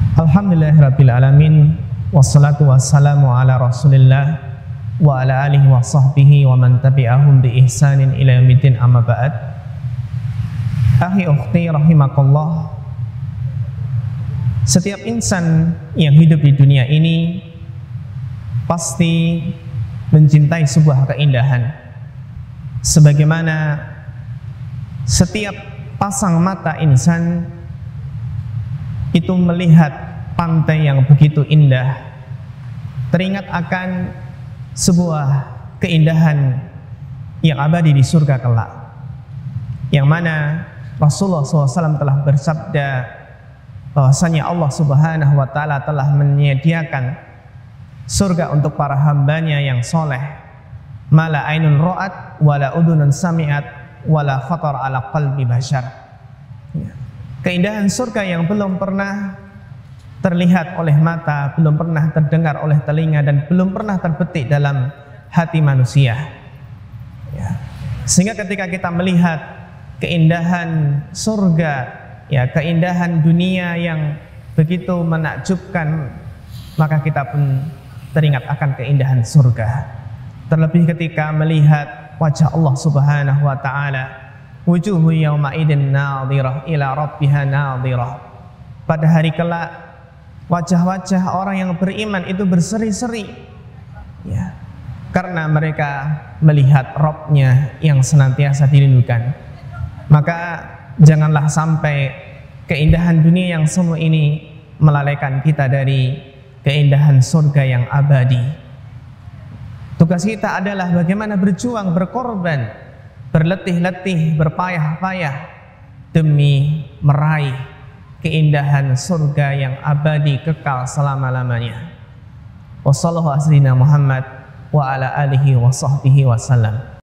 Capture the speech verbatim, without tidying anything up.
Alhamdulillahirabbil alamin, wassalatu wassalamu ala Rasulillah wa ala alihi wa sahbihi wa man tabi'ahum bi ihsanin ila yaumiddin, amma ba'd. Akhi ukhti rahimakallah, setiap insan yang hidup di dunia ini pasti mencintai sebuah keindahan, sebagaimana setiap pasang mata insan itu melihat pantai yang begitu indah, teringat akan sebuah keindahan yang abadi di surga kelak, yang mana Rasulullah shallallahu alaihi wasallam telah bersabda bahwasanya Allah subhanahu wa ta'ala telah menyediakan surga untuk para hambanya yang soleh, mala ainun ro'at wala udunun sami'at wala khatar ala qalbi bashar. Keindahan surga yang belum pernah terlihat oleh mata, belum pernah terdengar oleh telinga, dan belum pernah terbetik dalam hati manusia. Ya. Sehingga ketika kita melihat keindahan surga, ya, keindahan dunia yang begitu menakjubkan, maka kita pun teringat akan keindahan surga. Terlebih ketika melihat wajah Allah subhanahu wa ta'ala, wujuhu yawma idin nadhirah ila rabbiha nadhirah. Pada hari kelak wajah-wajah orang yang beriman itu berseri-seri, ya, karena mereka melihat Rabbnya yang senantiasa dirindukan. Maka janganlah sampai keindahan dunia yang semua ini melalaikan kita dari keindahan surga yang abadi. Tugas kita adalah bagaimana berjuang, berkorban, berletih-letih, berpayah-payah demi meraih keindahan surga yang abadi kekal selama-lamanya. Wassallallahu ala Muhammad wa ala alihi wa sahbihi wasallam.